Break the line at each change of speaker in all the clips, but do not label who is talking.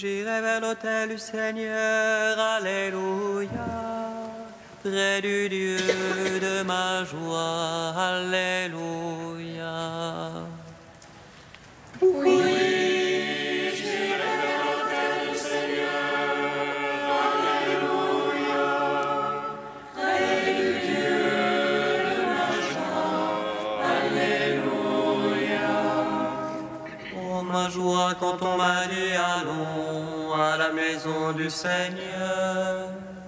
J'irai vers l'autel du Seigneur, alléluia, près du Dieu de ma joie, alléluia.
Oui, j'irai vers l'autel du Seigneur, alléluia, près du Dieu de ma joie, alléluia.
Oh, ma joie quand on m'a dit allons à la maison du Seigneur.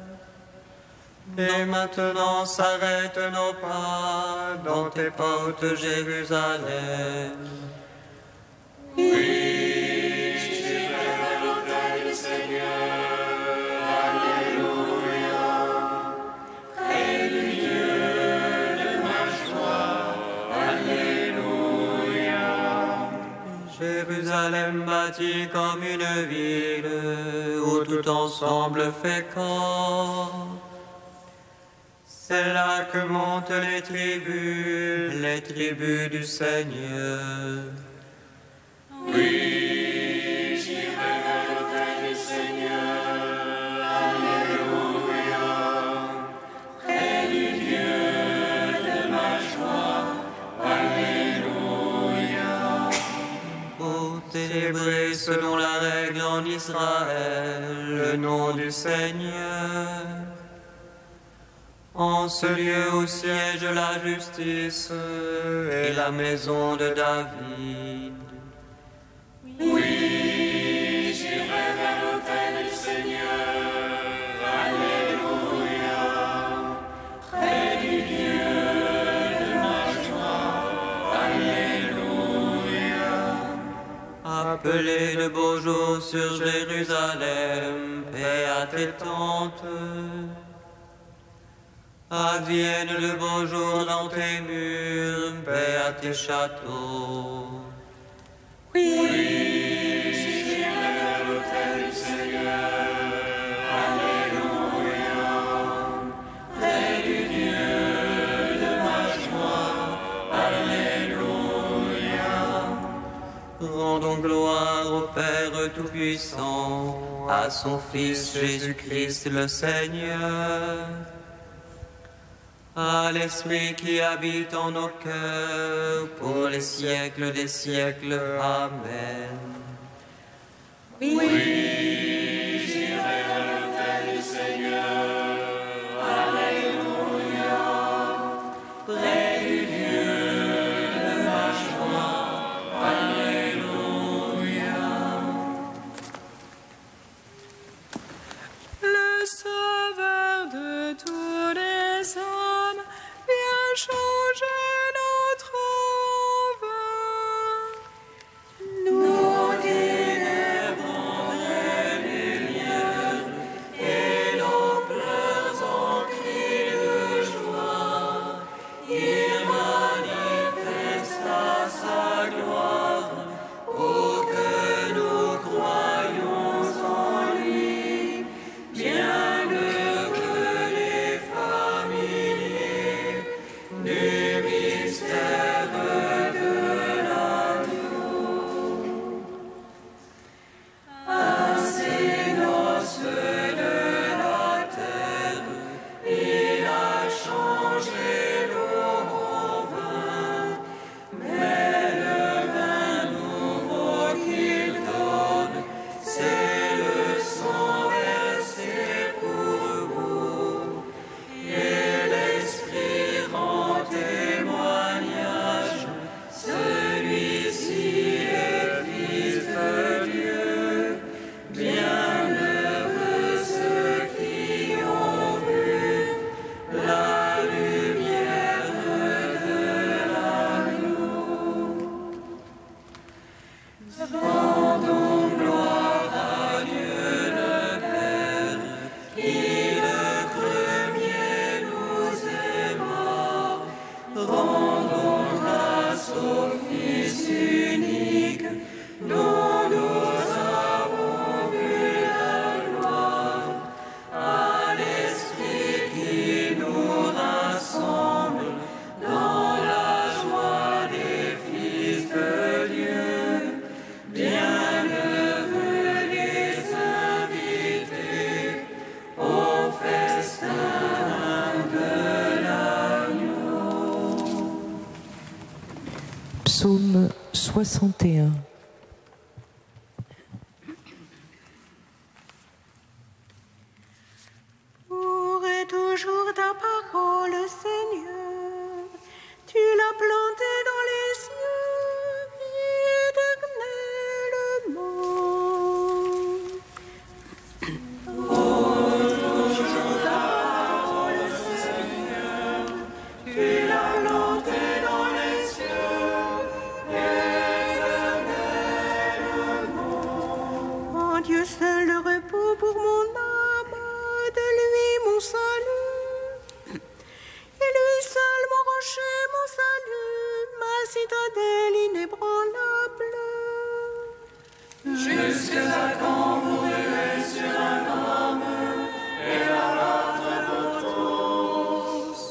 Et maintenant s'arrêtent nos pas dans tes portes, Jérusalem.
Oui, j'irai vers l'autel du Seigneur, alléluia, près du Dieu de ma joie, alléluia.
Jérusalem bâtie comme une ville où tout ensemble fait corps. C'est là que montent les tribus du Seigneur.
Oui, j'irai vers l'autel du Seigneur, alléluia, près du Dieu de ma joie, alléluia.
Pour célébrer selon la règle en Israël le nom du Seigneur. En ce lieu où siège la justice et la maison de David.
Oui, j'irai vers l'autel du Seigneur, alléluia, près du Dieu de ma joie, alléluia.
Appelez de beaux jours sur Jérusalem, paix à tes tentes. Advienne de beaux jours dans tes murs, paix à tes châteaux.
Oui, j'irai vers l'autel du Seigneur, alléluia, près du Dieu de ma joie, alléluia.
Rendons gloire au Père Tout-Puissant, à son Fils Jésus-Christ le Seigneur, à l'Esprit qui habite en nos cœurs pour les siècles des siècles. Amen.
Oui, j'irai vers l'autel du Seigneur, alléluia, près du Dieu de ma joie, alléluia.
Le Sauveur de tous les hommes vient changer notre vain.
Nos ténèbres en vraie lumière et nos pleurs en cris de joie. Il manifesta sa gloire pour que nous croyions en lui. Bienheureux les familiers du mystère de l'agneau. À ces noces de la terre, il a changé l'eau en vin, mais le vin nouveau qu'il donne, c'est le sang versé pour vous. Et l'Esprit rend témoignage, celui-ci est Fils de Dieu. Bienheureux ceux qui ont vu la lumière de l'agneau. Rendons gloire à Dieu le Père, qui le premier nous aima. Rendons grâce au Fils unique, dont nous avons vu la gloire, à l'Esprit qui nous rassemble dans la joie des fils de Dieu. Bienheureux les
Psaume 61.
Pour et toujours ta parole, Seigneur, tu l'as plantée dans les cieux éternellement. Pour toujours ta parole, Seigneur, tu l'as plantée dans les cieux éternellement. En Dieu seul le repos pour mon âme, de lui mon salut. Et lui seul mon rocher, mon salut, ma citadelle inébranlable. Jusqu'à quand vous ruez sur un homme et abattre vos trousses?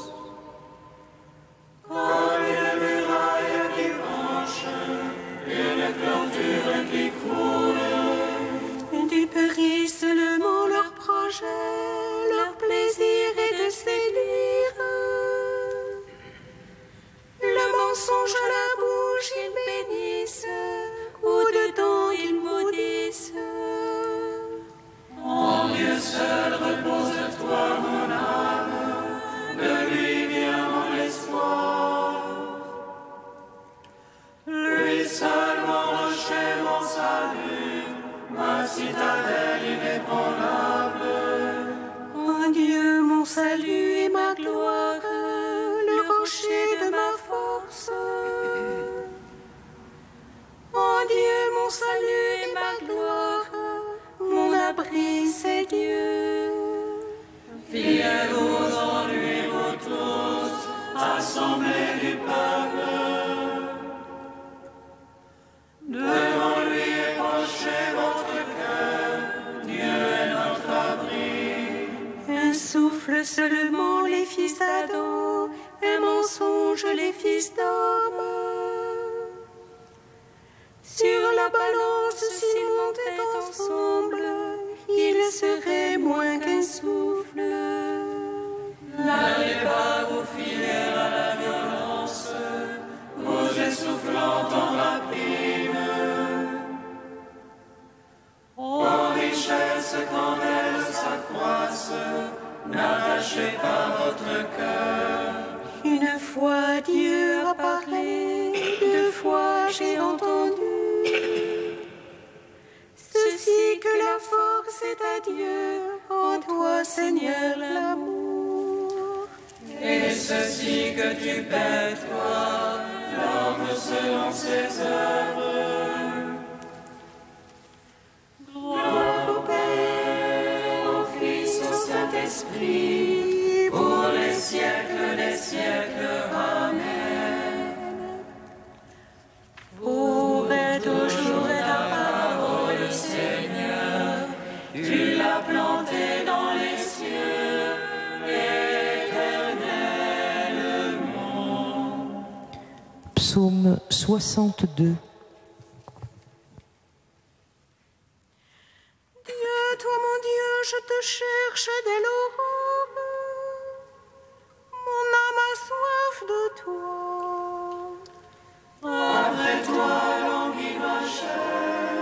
Comme une muraille qui penche, une clôture qui coule. Du périssent le mot leur projet, leur plaisir est de séduire. Le mensonge à la bouche, ils bénissent, ou dedans ils maudissent. En Dieu seul repose-toi, mon âme, de lui vient mon espoir. Lui seul mon rocher, mon salut, ma citadelle inébranlable. En Dieu mon salut et ma gloire, le rocher de ma force. En Dieu mon salut et ma gloire, mon abri c'est Dieu. Fiez-vous en lui, vous tous, assemblés du peuple. Devant lui épanchez votre cœur, Dieu est notre abri. Un souffle seulement les fils d'Adam, un mensonge les fils d'homme. Sur la balance s'ils montaient ensemble, ils seraient moins qu'un souffle. N'allez pas vous fier à la violence, vous essoufflant en rapine. Aux richesses quand elles s'accroissent, n'attachez pas votre cœur. Une fois Dieu a parlé, deux fois j'ai entendu. Ceci que la force est à Dieu, en toi Seigneur l'amour. Et ceci que tu paies toi, l'homme selon ses œuvres. Gloire au Père, au Fils, au Saint-Esprit, pour les siècles des siècles. Amen. Pour et toujours ta parole, Seigneur, tu l'as plantée dans les cieux éternellement.
Psaume 62.
Dieu, toi mon Dieu, je te cherche dès l'aurore. Mon âme a soif de toi. Après toi, languit ma chair.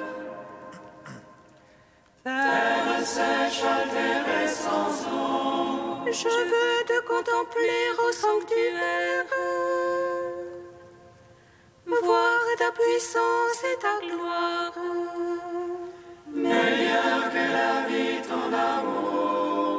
Terre sèche, altérée sans eau. Je veux te contempler au sanctuaire. Voir ta puissance et ta gloire. Meilleur que la vie, ton amour.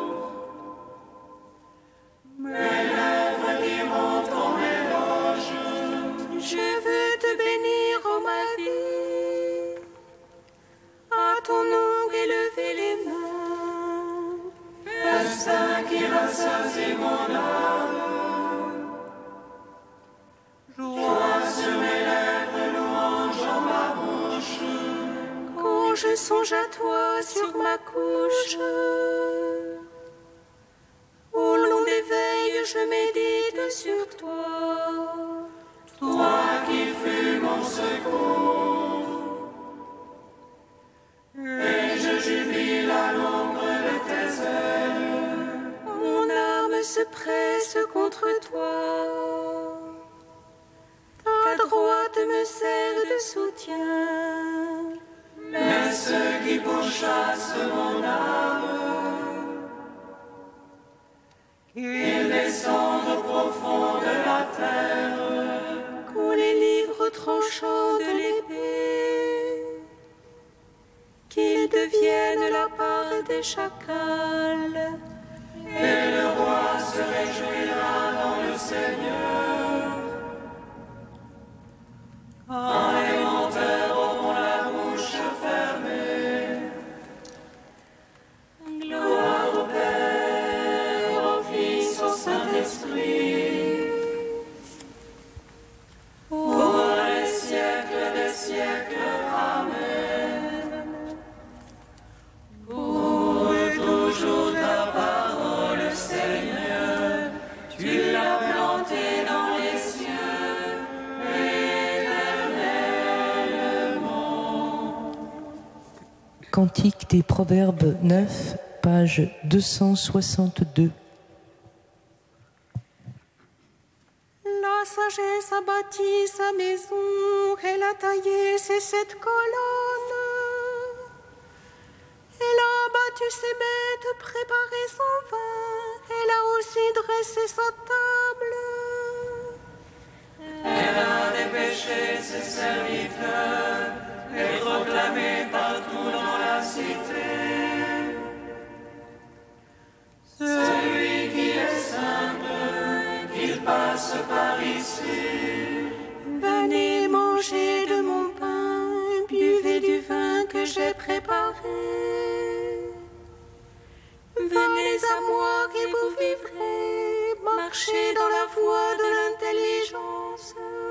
Mes lèvres diront ton éloge. Je veux te bénir, ô ma vie. À ton nom élever les mains. Festin qui rassasie mon âme. Joie sur mes lèvres, louange en ma bouche. Quand je songe à toi sur ma couche. Au long des veilles, je médite sur toi. Toi qui fus mon secours. Et je jubile à l'ombre de tes ailes. Mon âme se presse contre toi. Ta droite pourchasse mon âme. Qu'il descende au profond de la terre,
qu'on les livre aux tranchants de l'épée, qu'ils deviennent la part des chacals.
Et le roi se réjouira dans le Seigneur. Quand les menteurs auront la bouche fermée. Gloire au Père, au Fils, au Saint-Esprit, pour les siècles des siècles. Amen. Pour toujours ta parole, Seigneur, tu l'as plantée dans les cieux, éternellement.
Cantique des Proverbes 9, page 262.
La sagesse a bâti sa maison, elle a taillé ses 7 colonnes. Elle a abattu ses bêtes, préparé son vin, elle a aussi dressé sa table.
Elle a dépêché ses serviteurs et proclamé partout dans la cité. Celui qui est simple, qu'il passe par ici.
Venez manger de mon pain, buvez du vin que j'ai préparé. Venez à moi et vous vivrez, marchez dans la voie de l'intelligence.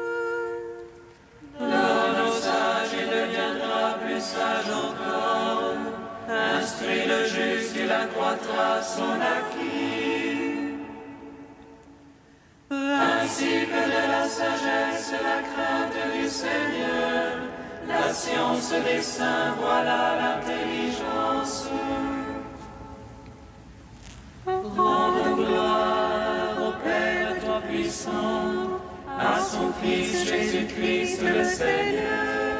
L'homme sage, il deviendra plus sage encore. Instruis le juste, il accroîtra son acquis. Ainsi que de la sagesse, la crainte du Seigneur, la science des saints, voilà l'intelligence. Rende gloire au Père Tout-Puissant, à son Fils Jésus-Christ le Seigneur,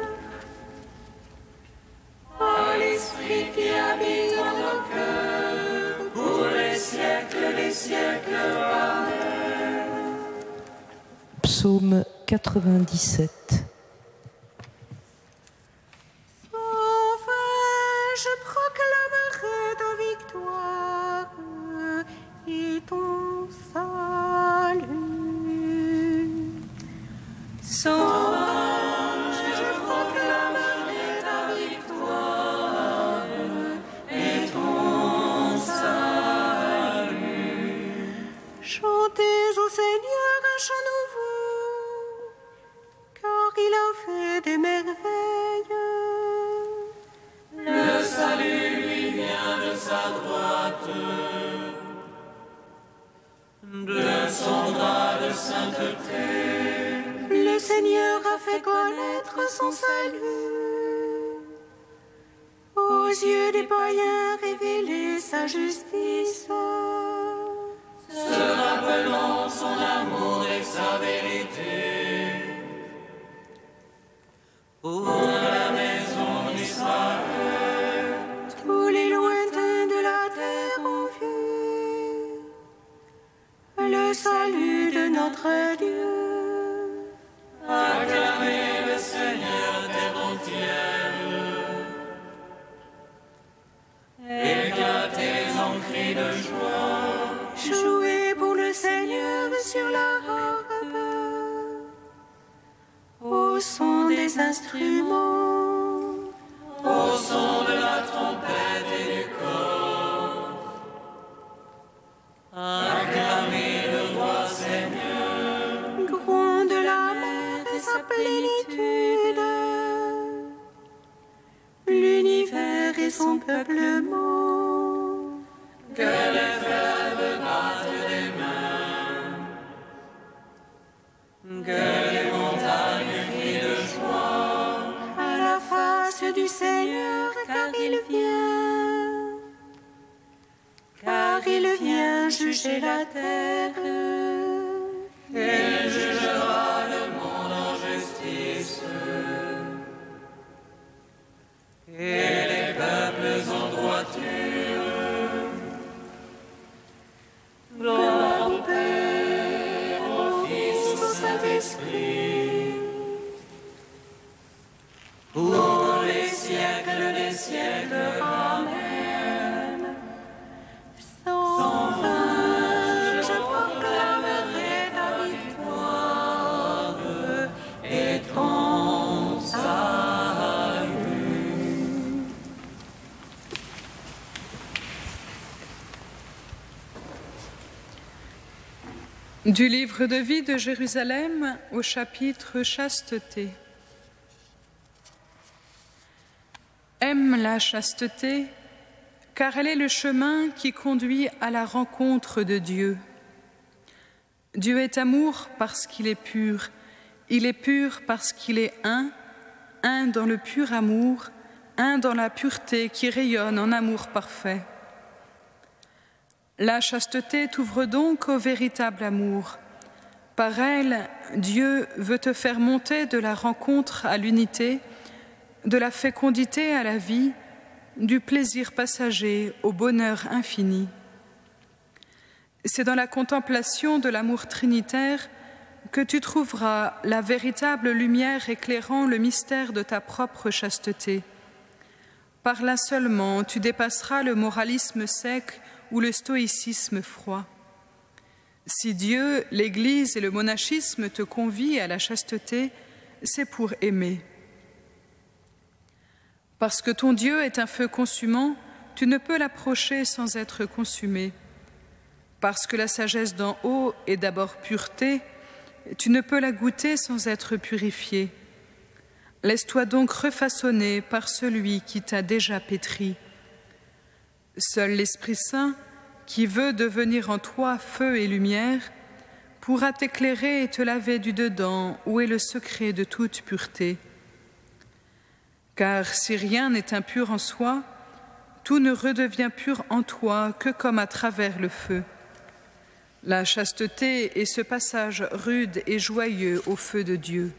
à l'Esprit qui habite en nos cœurs, pour les siècles des siècles. Amen.
Psaume 97.
Enfin, je proclamerai ta victoire et ton salut.
Sauvant, je proclamerai ta victoire et ton salut.
Chantez au Seigneur un chant nouveau, car il a fait des merveilles.
Le salut lui vient de sa droite, de son bras de sainteté.
Le Seigneur a fait connaître son salut. Aux yeux des païens, révéler sa justice.
Se rappelant son amour et sa vérité. Pour la maison d'Israël,
Tous les lointains de la terre ont vu le salut de notre Dieu.
acclamez le Seigneur terre entière. Éclatez en cris de joie.
Jouez pour le Seigneur sur la harpe, au son des instruments,
Au son de la trompette et du cor, acclamez le roi Seigneur.
gronde la mer et sa plénitude, l'univers et son peuplement.
Que les fleuves battent des mains, que les montagnes crient de joie.
À la face du Seigneur, car il vient juger la terre.
Il jugera le monde en justice, et les l'Esprit, pour les siècles des siècles. Amen. Sans fin, je proclamerai ta victoire et ton salut.
Du livre de vie de Jérusalem au chapitre Chasteté. Aime la chasteté, car elle est le chemin qui conduit à la rencontre de Dieu. Dieu est amour parce qu'il est pur. Il est pur parce qu'il est un dans le pur amour, un dans la pureté qui rayonne en amour parfait. La chasteté t'ouvre donc au véritable amour. Par elle, Dieu veut te faire monter de la rencontre à l'unité, de la fécondité à la vie, du plaisir passager au bonheur infini. C'est dans la contemplation de l'amour trinitaire que tu trouveras la véritable lumière éclairant le mystère de ta propre chasteté. Par là seulement, tu dépasseras le moralisme sec ou le stoïcisme froid. Si Dieu, l'Église et le monachisme te convient à la chasteté, c'est pour aimer. Parce que ton Dieu est un feu consumant, tu ne peux l'approcher sans être consumé. Parce que la sagesse d'en haut est d'abord pureté, tu ne peux la goûter sans être purifié. Laisse-toi donc refaçonner par celui qui t'a déjà pétri. Seul l'Esprit Saint, qui veut devenir en toi feu et lumière, pourra t'éclairer et te laver du dedans, où est le secret de toute pureté. Car si rien n'est impur en soi, tout ne redevient pur en toi que comme à travers le feu. La chasteté est ce passage rude et joyeux au feu de Dieu.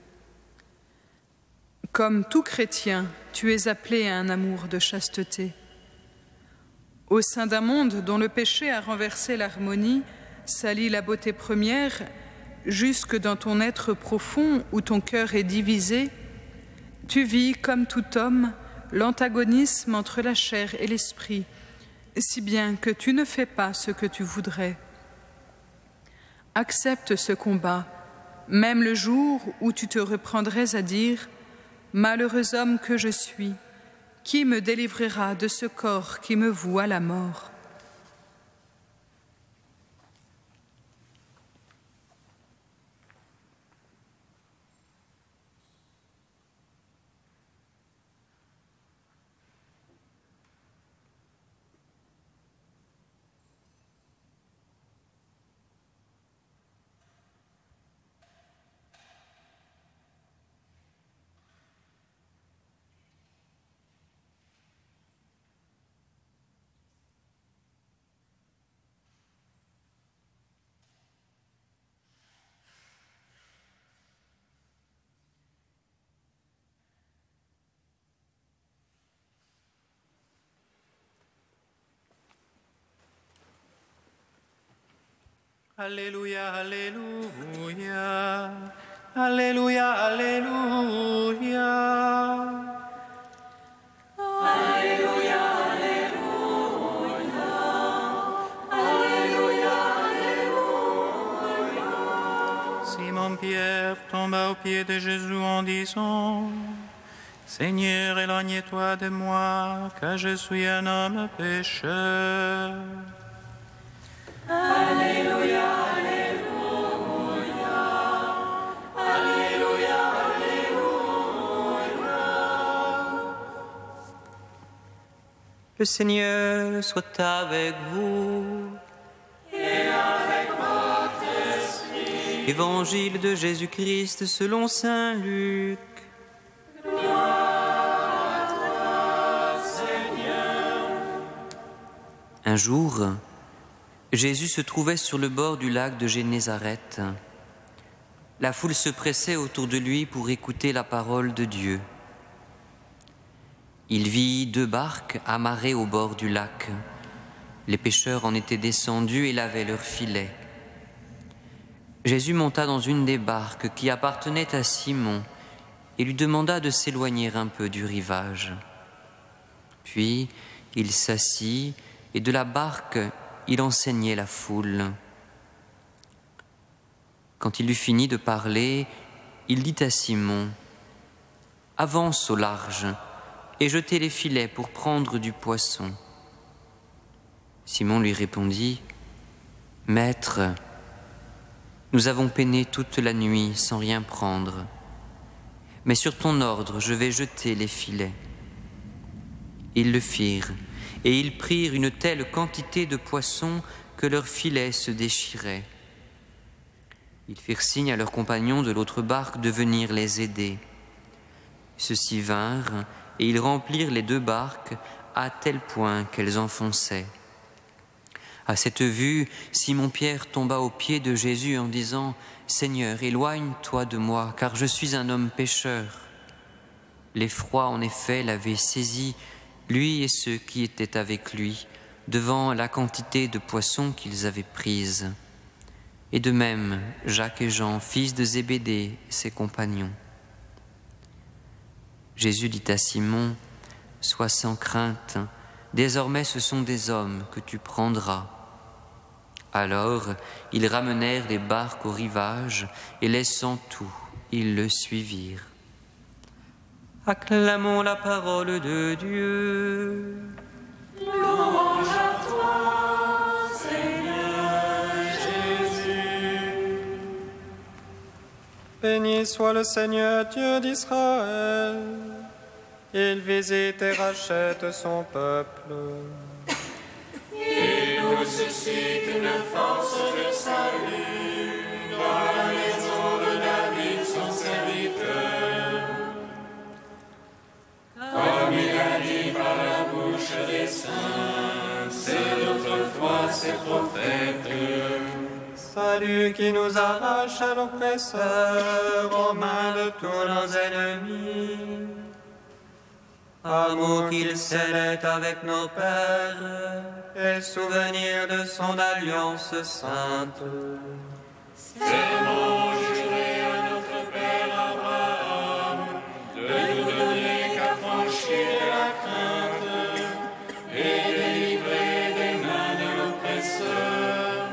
Comme tout chrétien, tu es appelé à un amour de chasteté. Au sein d'un monde dont le péché a renversé l'harmonie, sali la beauté première, jusque dans ton être profond où ton cœur est divisé, tu vis comme tout homme l'antagonisme entre la chair et l'esprit, si bien que tu ne fais pas ce que tu voudrais. Accepte ce combat, même le jour où tu te reprendrais à dire « Malheureux homme que je suis, qui me délivrera de ce corps qui me voue à la mort ?»
Alléluia, Alléluia, Alléluia, Alléluia.
Alléluia, Alléluia, Alléluia, Alléluia.
Simon-Pierre tomba aux pieds de Jésus en disant « Seigneur, éloigne-toi de moi, car je suis un homme pécheur. »
Alléluia, Alléluia, Alléluia, Alléluia.
Le Seigneur soit avec vous.
Et avec votre esprit.
Évangile de Jésus-Christ selon saint Luc.
Gloire à toi, Seigneur.
Un jour, Jésus se trouvait sur le bord du lac de Génézareth. La foule se pressait autour de lui pour écouter la parole de Dieu. Il vit 2 barques amarrées au bord du lac. Les pêcheurs en étaient descendus et lavaient leurs filets. Jésus monta dans une des barques qui appartenait à Simon et lui demanda de s'éloigner un peu du rivage. Puis il s'assit et de la barque il enseignait la foule. Quand il eut fini de parler, il dit à Simon : « Avance au large et jetez les filets pour prendre du poisson. » Simon lui répondit : « Maître, nous avons peiné toute la nuit sans rien prendre, mais sur ton ordre je vais jeter les filets. » Ils le firent, et ils prirent une telle quantité de poissons que leurs filets se déchiraient. Ils firent signe à leurs compagnons de l'autre barque de venir les aider. Ceux-ci vinrent, et ils remplirent les 2 barques à tel point qu'elles enfonçaient. À cette vue, Simon-Pierre tomba aux pieds de Jésus en disant : « Seigneur, éloigne-toi de moi, car je suis un homme pécheur. » L'effroi, en effet, l'avait saisi, lui et ceux qui étaient avec lui, devant la quantité de poissons qu'ils avaient prise. Et de même, Jacques et Jean, fils de Zébédée, ses compagnons. Jésus dit à Simon : « Sois sans crainte, désormais ce sont des hommes que tu prendras. » Alors, ils ramenèrent les barques au rivage, et laissant tout, ils le suivirent. Acclamons la parole de Dieu.
Louange à toi, Seigneur Jésus.
Béni soit le Seigneur Dieu d'Israël. Il visite et rachète son peuple.
Il nous suscite une force de salut dans la maison de David, son serviteur. Comme il a dit par la bouche des saints, c'est d'autrefois ses prophètes.
Salut qui nous arrache à l'oppresseur, aux mains de tous nos ennemis. Amour qu'il scellait avec nos pères, et souvenir de son alliance sainte.
Serment juré à notre Père Abraham, de nous donner qu'affranchir de la crainte, et délivrer des mains de l'oppresseur.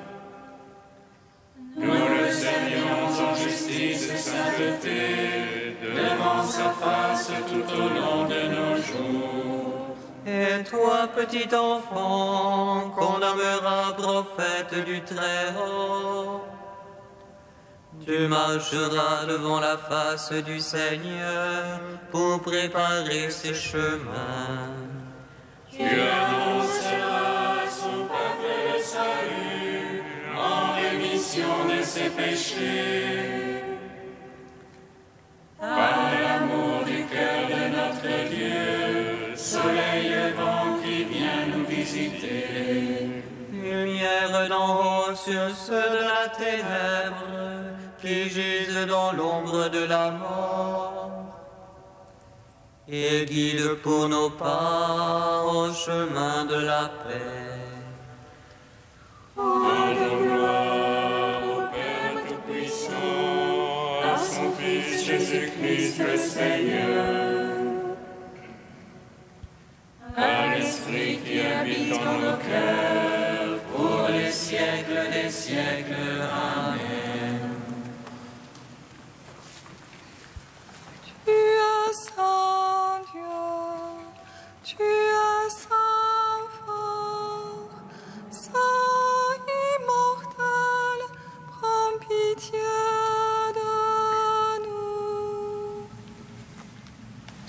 Nous le servions en justice et sainteté, devant sa face tout au long de nos jours.
Et toi, petit enfant, qu'on nommera prophète du Très-Haut, tu marcheras devant la face du Seigneur pour préparer ses chemins.
Tu annonceras à son peuple le salut, en rémission de ses péchés. Par l'amour du cœur de notre Dieu, soleil levant qui vient nous visiter.
Lumière d'en haut sur ceux de la ténèbre, qui gisent dans l'ombre de la mort. Et guide pour nos pas au chemin de la paix.
Rendons gloire au Père Tout-Puissant, à son Fils Jésus-Christ le Seigneur, à l'Esprit qui habite dans nos cœurs, pour les siècles des siècles. Amen.
Tu es saint Dieu, tu es saint fort, saint immortel, prends pitié de nous.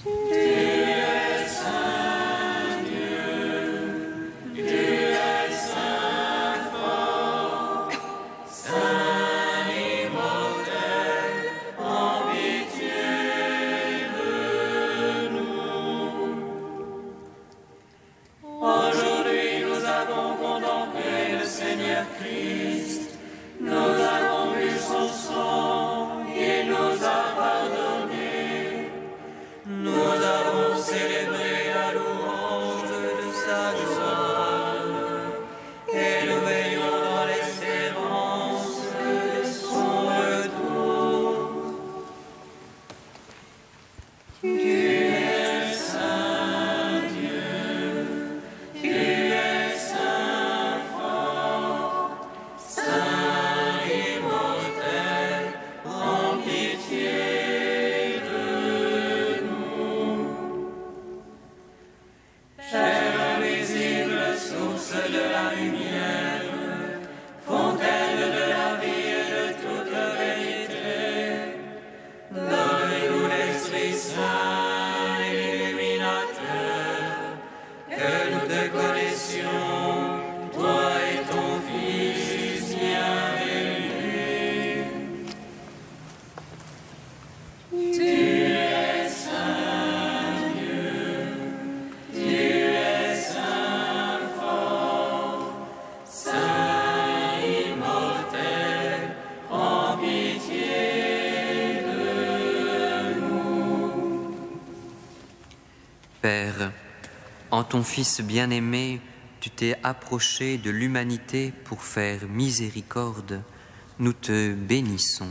Père, en ton Fils bien-aimé, tu t'es approché de l'humanité pour faire miséricorde. Nous te bénissons.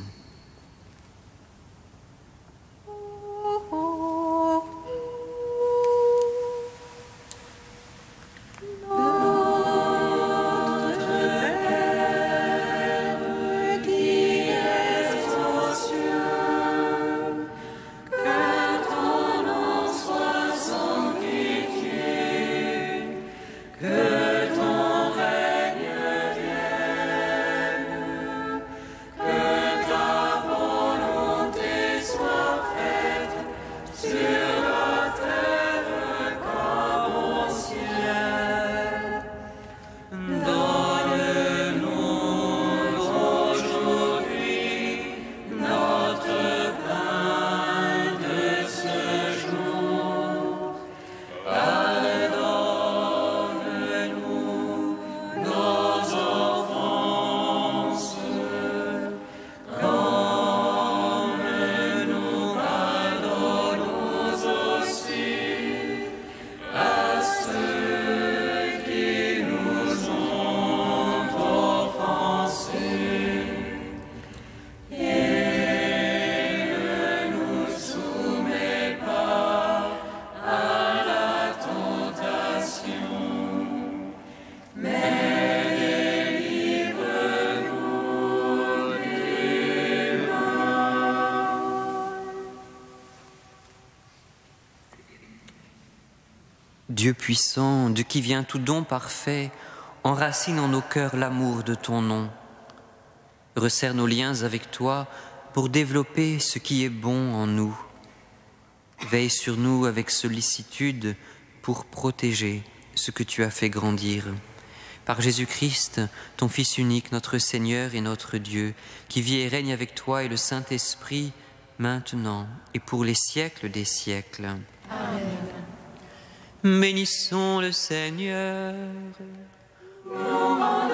Dieu puissant, de qui vient tout don parfait, enracine en nos cœurs l'amour de ton nom. Resserre nos liens avec toi pour développer ce qui est bon en nous. Veille sur nous avec sollicitude pour protéger ce que tu as fait grandir. Par Jésus-Christ, ton Fils unique, notre Seigneur et notre Dieu, qui vit et règne avec toi et le Saint-Esprit, maintenant et pour les siècles des siècles.
Bénissons le Seigneur.
Nous